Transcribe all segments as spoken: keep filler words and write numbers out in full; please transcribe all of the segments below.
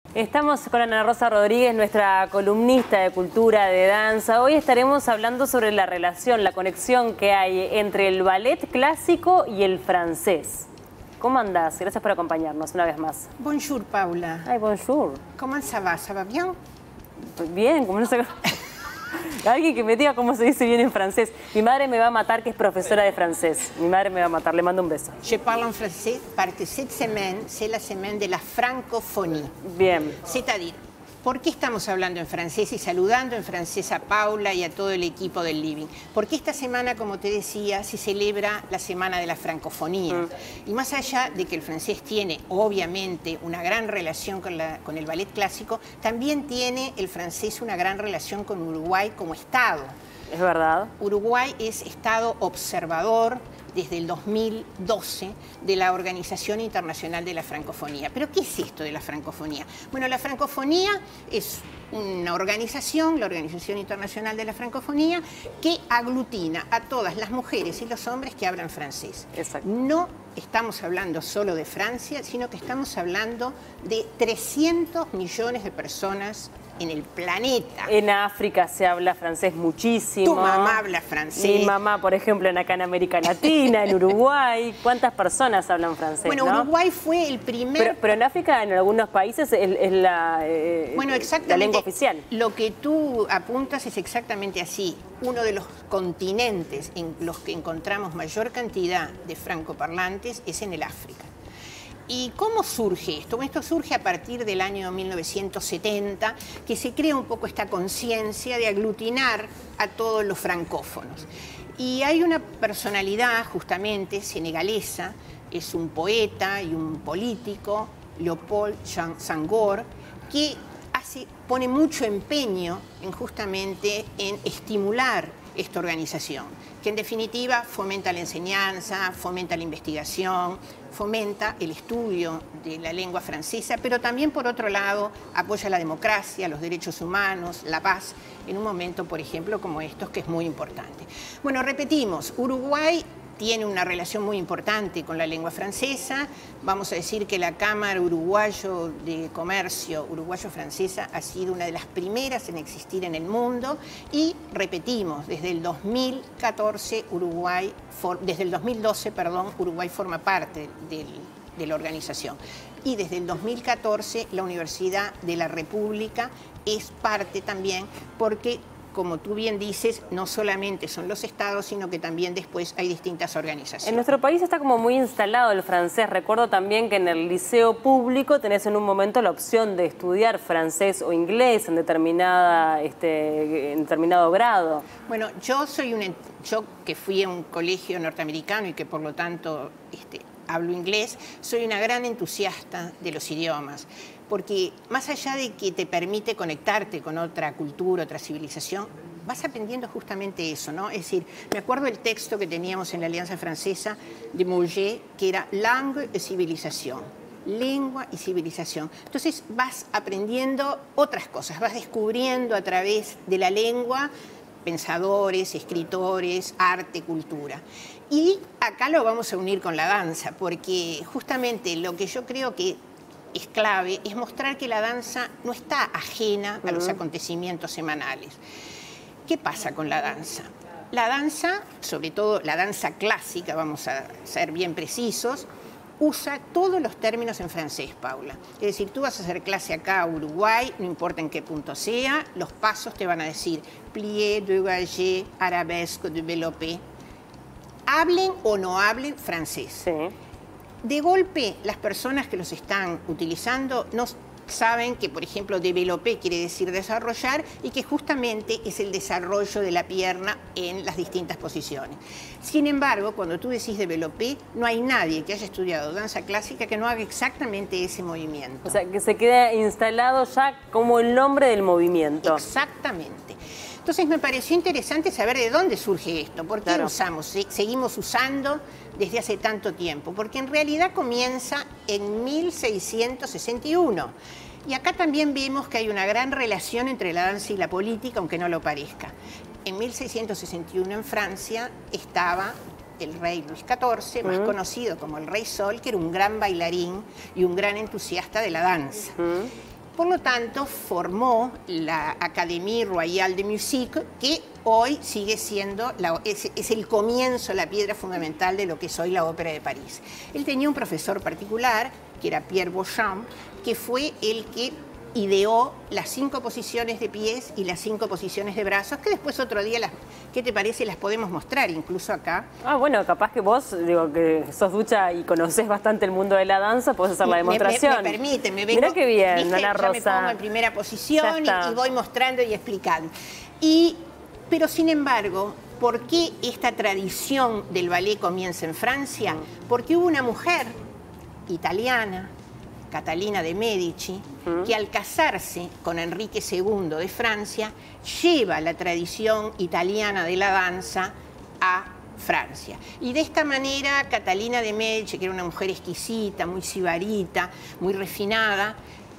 Estamos con Ana Rosa Rodríguez, nuestra columnista de cultura, de danza. Hoy estaremos hablando sobre la relación, la conexión que hay entre el ballet clásico y el francés. ¿Cómo andás? Gracias por acompañarnos una vez más. Bonjour, Paula. Ay, bonjour. ¿Cómo ça va? ¿Ça va bien? Bien, como no sé... Alguien que me diga cómo se dice bien en francés. Mi madre me va a matar, que es profesora de francés. Mi madre me va a matar, le mando un beso. Je parle en français parce que cette semaine, c'est la semaine de la francophonie. Bien. C'est-à-dire, ¿por qué estamos hablando en francés y saludando en francés a Paula y a todo el equipo del Living? Porque esta semana, como te decía, se celebra la Semana de la Francofonía. Mm. Y más allá de que el francés tiene, obviamente, una gran relación con, la, con el ballet clásico, también tiene el francés una gran relación con Uruguay como Estado. Es verdad. Uruguay es Estado observador desde el dos mil doce de la Organización Internacional de la Francofonía. ¿Pero qué es esto de la francofonía? Bueno, la francofonía es una organización, la Organización Internacional de la Francofonía, que aglutina a todas las mujeres y los hombres que hablan francés. Exacto. No estamos hablando solo de Francia, sino que estamos hablando de trescientos millones de personas en el planeta. En África se habla francés muchísimo. Tu mamá habla francés. Mi mamá, por ejemplo, en acá en América Latina, en Uruguay. ¿Cuántas personas hablan francés? Bueno, ¿no? Uruguay fue el primer... Pero, pero en África, en algunos países, es, es la, eh, bueno, la lengua oficial. Lo que tú apuntas es exactamente así. Uno de los continentes en los que encontramos mayor cantidad de francoparlantes es en el África. ¿Y cómo surge esto? Bueno, esto surge a partir del año mil novecientos setenta, que se crea un poco esta conciencia de aglutinar a todos los francófonos. Y hay una personalidad justamente senegalesa, es un poeta y un político, Léopold Senghor, que hace, pone mucho empeño en justamente en estimular esta organización, que en definitiva fomenta la enseñanza, fomenta la investigación, fomenta el estudio de la lengua francesa, pero también, por otro lado, apoya la democracia, los derechos humanos, la paz, en un momento, por ejemplo, como estos, que es muy importante. Bueno, repetimos, Uruguay tiene una relación muy importante con la lengua francesa. Vamos a decir que la Cámara Uruguayo de Comercio Uruguayo-Francesa ha sido una de las primeras en existir en el mundo y, repetimos, desde el dos mil catorce, Uruguay, for, desde el dos mil doce, perdón, Uruguay forma parte del, de la organización. Y desde el dos mil catorce la Universidad de la República es parte también porque, como tú bien dices, no solamente son los estados, sino que también después hay distintas organizaciones. En nuestro país está como muy instalado el francés. Recuerdo también que en el liceo público tenés en un momento la opción de estudiar francés o inglés en, determinada, este, en determinado grado. Bueno, yo soy un, yo que fui a un colegio norteamericano y que por lo tanto este, hablo inglés, soy una gran entusiasta de los idiomas. Porque más allá de que te permite conectarte con otra cultura, otra civilización, vas aprendiendo justamente eso, ¿no? Es decir, me acuerdo el texto que teníamos en la Alianza Francesa de Murger, que era Langue et Civilisation, lengua y civilización. Entonces vas aprendiendo otras cosas, vas descubriendo a través de la lengua pensadores, escritores, arte, cultura. Y acá lo vamos a unir con la danza, porque justamente lo que yo creo que es clave, es mostrar que la danza no está ajena a los acontecimientos semanales. ¿Qué pasa con la danza? La danza, sobre todo la danza clásica, vamos a ser bien precisos, usa todos los términos en francés, Paula. Es decir, tú vas a hacer clase acá a Uruguay, no importa en qué punto sea, los pasos te van a decir plié, dégagé, arabesque, développé. Hablen o no hablen francés. Sí. De golpe, las personas que los están utilizando no saben que, por ejemplo, développer quiere decir desarrollar y que justamente es el desarrollo de la pierna en las distintas posiciones. Sin embargo, cuando tú decís développer, no hay nadie que haya estudiado danza clásica que no haga exactamente ese movimiento. O sea, que se queda instalado ya como el nombre del movimiento. Exactamente. Entonces me pareció interesante saber de dónde surge esto, por qué claro. usamos, seguimos usando desde hace tanto tiempo, porque en realidad comienza en mil seiscientos sesenta y uno. Y acá también vemos que hay una gran relación entre la danza y la política, aunque no lo parezca. En mil seiscientos sesenta y uno en Francia estaba el rey Luis catorce, más uh-huh. conocido como el Rey Sol, que era un gran bailarín y un gran entusiasta de la danza. Uh-huh. Por lo tanto, formó la Académie Royale de Musique, que hoy sigue siendo, la, es, es el comienzo, la piedra fundamental de lo que es hoy la Ópera de París. Él tenía un profesor particular, que era Pierre Beauchamp, que fue el que ideó las cinco posiciones de pies y las cinco posiciones de brazos, que después otro día, las, ¿qué te parece? Las podemos mostrar incluso acá. Ah, bueno, capaz que vos, digo, que sos ducha y conocés bastante el mundo de la danza, podés hacer la demostración. Me, me, me permite, me vengo. Mirá qué bien, ¿viste? Ana Rosa. Yo me pongo en primera posición y, y voy mostrando y explicando. Y, pero sin embargo, ¿por qué esta tradición del ballet comienza en Francia? Porque hubo una mujer italiana, Catalina de Medici, que al casarse con Enrique segundo de Francia, lleva la tradición italiana de la danza a Francia. Y de esta manera, Catalina de Medici, que era una mujer exquisita, muy sibarita, muy refinada,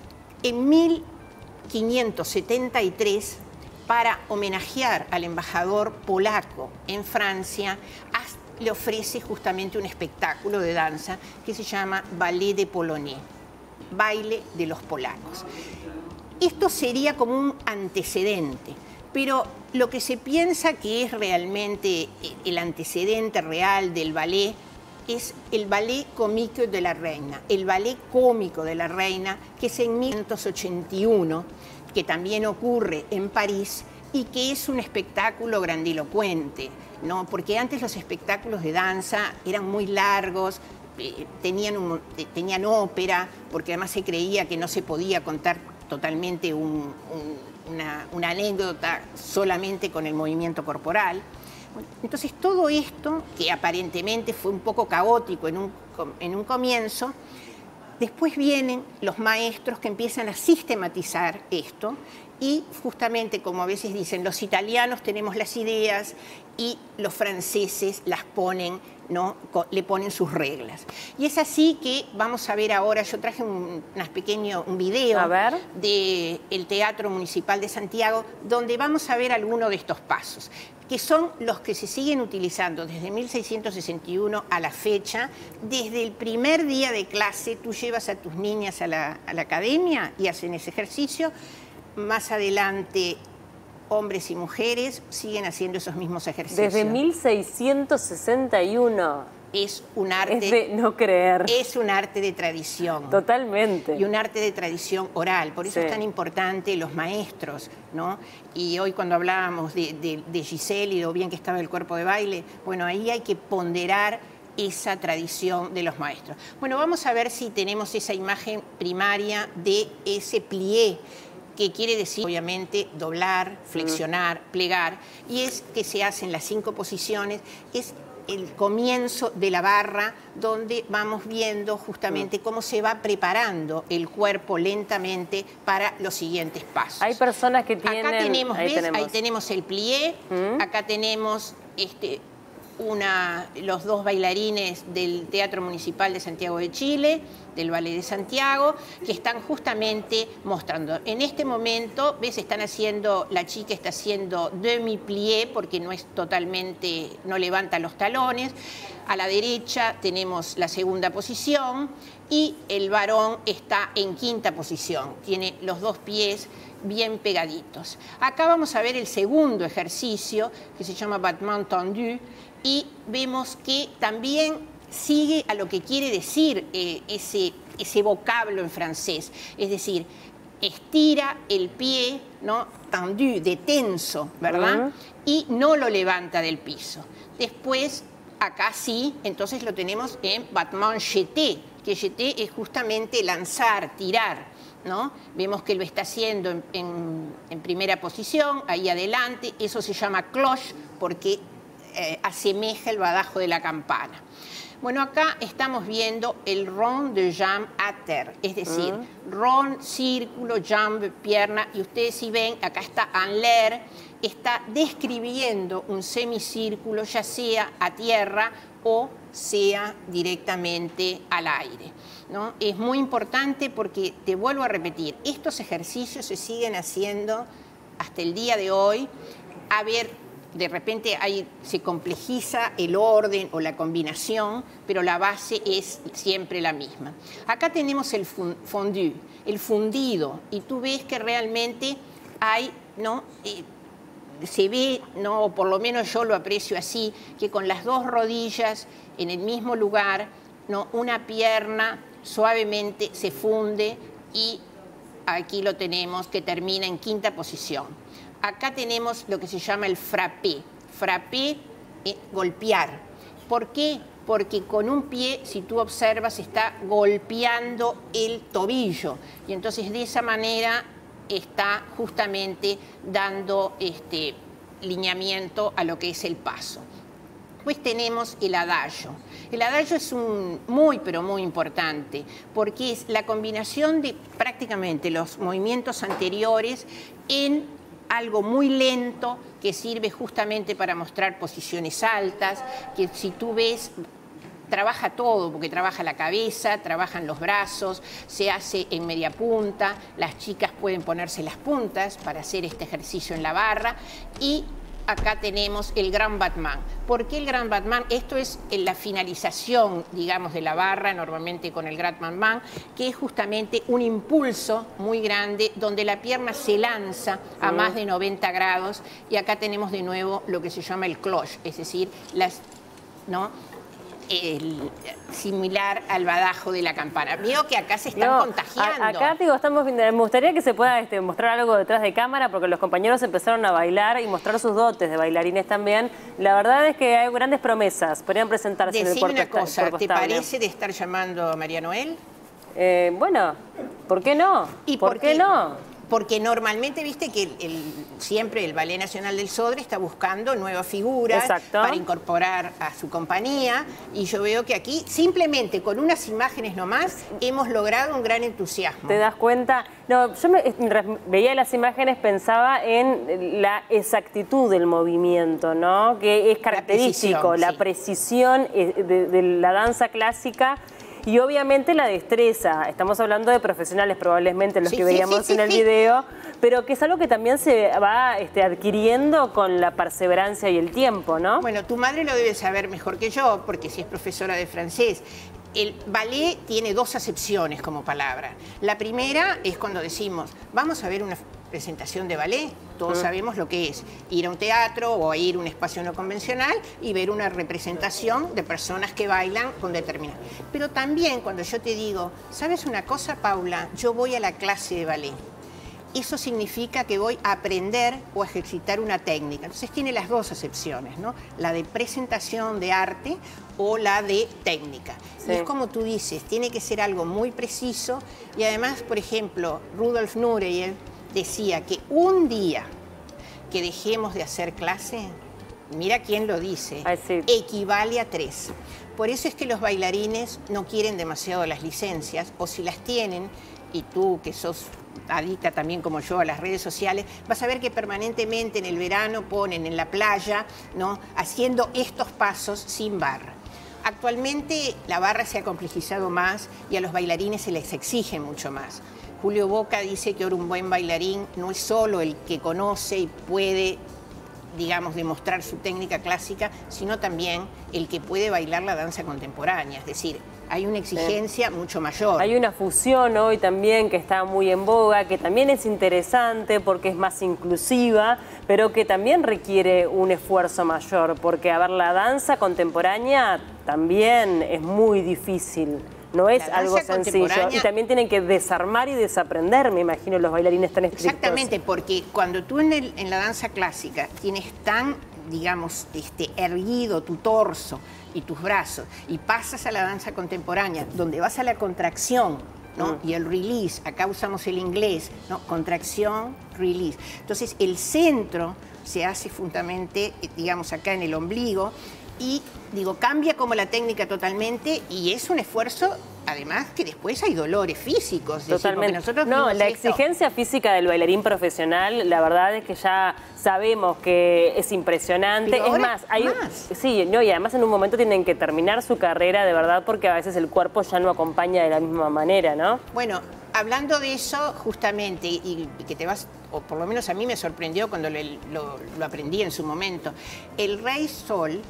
en mil quinientos setenta y tres, para homenajear al embajador polaco en Francia, le ofrece justamente un espectáculo de danza que se llama Ballet de Polonais, baile de los polacos. Esto sería como un antecedente, pero lo que se piensa que es realmente el antecedente real del ballet es el Ballet Comique de la Reina, el ballet cómico de la Reina, que es en mil quinientos ochenta y uno, que también ocurre en París y que es un espectáculo grandilocuente, ¿no? Porque antes los espectáculos de danza eran muy largos, eh, tenían, un, eh, tenían ópera, porque además se creía que no se podía contar totalmente un, un, una, una anécdota solamente con el movimiento corporal. Entonces todo esto, que aparentemente fue un poco caótico en un, en un comienzo, después vienen los maestros que empiezan a sistematizar esto y justamente, como a veces dicen, los italianos tenemos las ideas y los franceses las ponen, ¿no? Le ponen sus reglas. Y es así que vamos a ver ahora, yo traje un, un pequeño un video del Teatro Municipal de Santiago, donde vamos a ver algunos de estos pasos, que son los que se siguen utilizando desde mil seiscientos sesenta y uno a la fecha. Desde el primer día de clase tú llevas a tus niñas a la, a la academia y hacen ese ejercicio. Más adelante, hombres y mujeres siguen haciendo esos mismos ejercicios. Desde mil seiscientos sesenta y uno. Es un arte... Es de no creer. Es un arte de tradición. Totalmente. Y un arte de tradición oral. Por eso sí. Es tan importante los maestros, ¿no? Y hoy cuando hablábamos de, de, de Giselle y de lo bien que estaba el cuerpo de baile, bueno, ahí hay que ponderar esa tradición de los maestros. Bueno, vamos a ver si tenemos esa imagen primaria de ese plié, que quiere decir, obviamente, doblar, flexionar, plegar, y es que se hacen las cinco posiciones, es el comienzo de la barra, donde vamos viendo justamente cómo se va preparando el cuerpo lentamente para los siguientes pasos. Hay personas que tienen... Acá tenemos, ahí ¿ves? Tenemos. Ahí tenemos el plié, ¿Mm? Acá tenemos este, una, los dos bailarines del Teatro Municipal de Santiago de Chile, del Ballet de Santiago, que están justamente mostrando. En este momento, ves, están haciendo, la chica está haciendo demi-plié, porque no es totalmente, no levanta los talones. A la derecha tenemos la segunda posición y el varón está en quinta posición. Tiene los dos pies bien pegaditos. Acá vamos a ver el segundo ejercicio, que se llama battement tendu, y vemos que también sigue a lo que quiere decir eh, ese, ese vocablo en francés, es decir, estira el pie, ¿no? Tendu, de tenso, ¿verdad? Uh-huh. Y no lo levanta del piso. Después, acá sí, entonces lo tenemos en battement jeté, que jeté es justamente lanzar, tirar, ¿no? Vemos que lo está haciendo en, en, en primera posición, ahí adelante, eso se llama cloche porque eh, asemeja el badajo de la campana. Bueno, acá estamos viendo el rond de jambe à terre, es decir, uh-huh. rond, círculo, jambe, pierna, y ustedes si ven, acá está en l'air, está describiendo un semicírculo, ya sea a tierra o sea directamente al aire, ¿no? Es muy importante porque, te vuelvo a repetir, estos ejercicios se siguen haciendo hasta el día de hoy. A ver, de repente hay, se complejiza el orden o la combinación, pero la base es siempre la misma. Acá tenemos el fondue, el fundido, y tú ves que realmente hay, ¿no? Eh, se ve, ¿no? O por lo menos yo lo aprecio así, que con las dos rodillas en el mismo lugar, ¿no? Una pierna suavemente se funde y aquí lo tenemos que termina en quinta posición. Acá tenemos lo que se llama el frappé. Frappé, eh, golpear. ¿Por qué? Porque con un pie, si tú observas, está golpeando el tobillo. Y entonces de esa manera está justamente dando este lineamiento a lo que es el paso. Pues tenemos el adagio. El adagio es un muy, pero muy importante, porque es la combinación de prácticamente los movimientos anteriores en algo muy lento que sirve justamente para mostrar posiciones altas, que si tú ves, trabaja todo, porque trabaja la cabeza, trabajan los brazos, se hace en media punta, las chicas pueden ponerse las puntas para hacer este ejercicio en la barra y acá tenemos el Grand Battement. ¿Por qué el Grand Battement? Esto es la finalización, digamos, de la barra, normalmente con el Grand Battement, que es justamente un impulso muy grande donde la pierna se lanza a más de noventa grados y acá tenemos de nuevo lo que se llama el cloche, es decir, las, ¿no? El, similar al badajo de la campana. Veo que acá se están no, contagiando. A, acá, digo, estamos, me gustaría que se pueda este, mostrar algo detrás de cámara, porque los compañeros empezaron a bailar y mostrar sus dotes de bailarines también. La verdad es que hay grandes promesas. Podrían presentarse Decime en el cuerpo. una cosa, ¿te parece de estar llamando a María Noel? Eh, bueno, ¿por qué no? ¿Y ¿Por, por qué, qué no? Porque normalmente, viste que el, el, siempre el Ballet Nacional del Sodre está buscando nuevas figuras Exacto. para incorporar a su compañía y yo veo que aquí simplemente con unas imágenes nomás hemos logrado un gran entusiasmo. ¿Te das cuenta? No, yo me, veía las imágenes, pensaba en la exactitud del movimiento, ¿no? Que es característico, la precisión, la precisión de, de la danza clásica. Y obviamente la destreza, estamos hablando de profesionales probablemente los sí, que veíamos sí, sí, en el sí. video, pero que es algo que también se va este, adquiriendo con la perseverancia y el tiempo, ¿no? Bueno, tu madre lo debe saber mejor que yo, porque si es profesora de francés. El ballet tiene dos acepciones como palabra. La primera es cuando decimos, vamos a ver una presentación de ballet. Todos mm. sabemos lo que es ir a un teatro o a ir a un espacio no convencional y ver una representación de personas que bailan con determinado. Pero también cuando yo te digo, ¿sabes una cosa, Paula? Yo voy a la clase de ballet. Eso significa que voy a aprender o a ejercitar una técnica. Entonces tiene las dos acepciones, ¿no? La de presentación de arte o la de técnica. Sí. Y es como tú dices, tiene que ser algo muy preciso y además, por ejemplo, Rudolf Nureyev decía que un día que dejemos de hacer clase, mira quién lo dice, sí. equivale a tres. Por eso es que los bailarines no quieren demasiado las licencias o si las tienen, y tú que sos adicta también como yo a las redes sociales, vas a ver que permanentemente en el verano ponen en la playa, ¿no? haciendo estos pasos sin barra. Actualmente la barra se ha complejizado más y a los bailarines se les exige mucho más. Julio Boca dice que ahora un buen bailarín no es solo el que conoce y puede, digamos, demostrar su técnica clásica, sino también el que puede bailar la danza contemporánea, es decir, hay una exigencia sí. mucho mayor. Hay una fusión hoy también que está muy en boga, que también es interesante porque es más inclusiva, pero que también requiere un esfuerzo mayor, porque, a ver, la danza contemporánea también es muy difícil. No es algo sencillo. Y también tienen que desarmar y desaprender, me imagino, los bailarines tan estrictos. Exactamente, porque cuando tú en, el, en la danza clásica tienes tan, digamos, este, erguido tu torso y tus brazos, y pasas a la danza contemporánea, donde vas a la contracción, ¿no? Mm. y el release, acá usamos el inglés, ¿no? contracción, release. Entonces, el centro se hace fundamentalmente, digamos, acá en el ombligo, y digo, cambia como la técnica totalmente y es un esfuerzo además que después hay dolores físicos. Totalmente. Decir, nosotros no, la esto. exigencia física del bailarín profesional, la verdad es que ya sabemos que es impresionante. Pero es ahora más, hay, más. sí, no, y además en un momento tienen que terminar su carrera de verdad porque a veces el cuerpo ya no acompaña de la misma manera, ¿no? Bueno, hablando de eso, justamente, y que te vas, o por lo menos a mí me sorprendió cuando lo, lo, lo aprendí en su momento, el Rey Sol,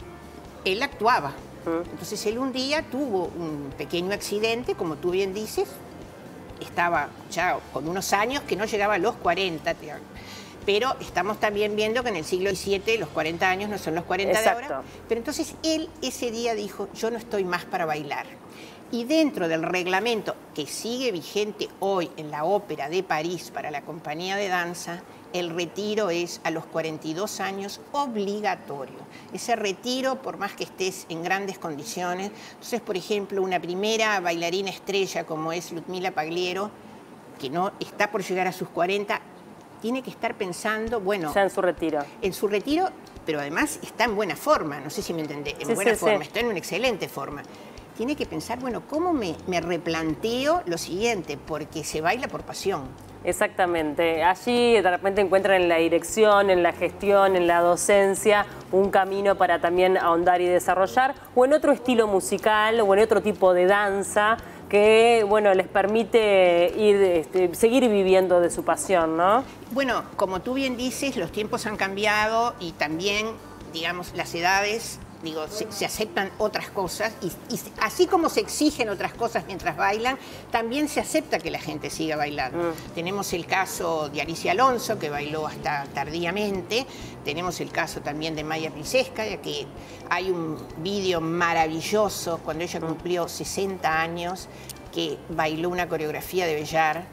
él actuaba. Entonces él un día tuvo un pequeño accidente, como tú bien dices, estaba ya con unos años que no llegaba a los cuarenta, pero estamos también viendo que en el siglo diecisiete los cuarenta años no son los cuarenta Exacto. de ahora. Pero entonces él ese día dijo, yo no estoy más para bailar. Y dentro del reglamento que sigue vigente hoy en la Ópera de París para la compañía de danza, el retiro es a los cuarenta y dos años obligatorio. Ese retiro, por más que estés en grandes condiciones, entonces, por ejemplo, una primera bailarina estrella como es Ludmila Pagliero, que no está por llegar a sus cuarenta, tiene que estar pensando, bueno... Ya en su retiro. En su retiro, pero además está en buena forma, no sé si me entendés, en sí, buena sí, forma, sí. está en una excelente forma. Tiene que pensar, bueno, ¿cómo me, me replanteo lo siguiente? Porque se baila por pasión. Exactamente. Allí de repente encuentran en la dirección, en la gestión, en la docencia, un camino para también ahondar y desarrollar, o en otro estilo musical, o en otro tipo de danza, que bueno, les permite ir, este, seguir viviendo de su pasión, ¿no? Bueno, como tú bien dices, los tiempos han cambiado y también, digamos, las edades... Digo, se, se aceptan otras cosas y, y así como se exigen otras cosas mientras bailan, también se acepta que la gente siga bailando. Mm. Tenemos el caso de Alicia Alonso, que bailó hasta tardíamente. Tenemos el caso también de Maya Pliseska, ya que hay un vídeo maravilloso cuando ella cumplió sesenta años, que bailó una coreografía de Bellar,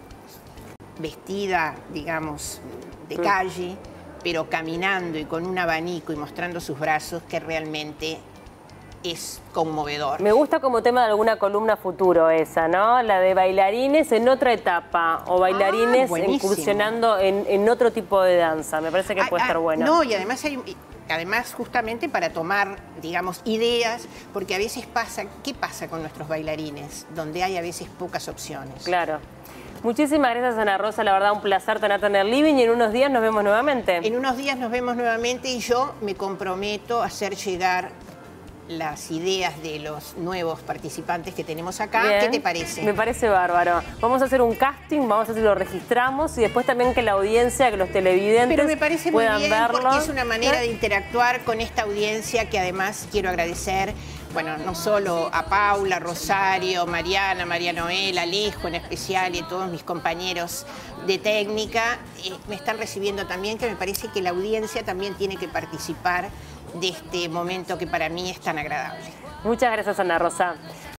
vestida, digamos, de calle, pero caminando y con un abanico y mostrando sus brazos, que realmente es conmovedor. Me gusta como tema de alguna columna futuro esa, ¿no? La de bailarines en otra etapa, o bailarines ah, incursionando en, en otro tipo de danza. Me parece que puede ah, estar bueno. No, y además hay... Además, justamente para tomar, digamos, ideas, porque a veces pasa, ¿qué pasa con nuestros bailarines? Donde hay a veces pocas opciones. Claro. Muchísimas gracias, Ana Rosa. La verdad, un placer tenerte en el living y en unos días nos vemos nuevamente. En unos días nos vemos nuevamente y yo me comprometo a hacer llegar las ideas de los nuevos participantes que tenemos acá. Bien. ¿Qué te parece? Me parece bárbaro. Vamos a hacer un casting, vamos a ver si lo registramos y después también que la audiencia, que los televidentes Pero me parece muy puedan bien verlo. Porque es una manera de interactuar con esta audiencia que además quiero agradecer. Bueno, no solo a Paula, Rosario, Mariana, María Noel, Alejo en especial y a todos mis compañeros de técnica, eh, me están recibiendo también, que me parece que la audiencia también tiene que participar de este momento que para mí es tan agradable. Muchas gracias, Ana Rosa.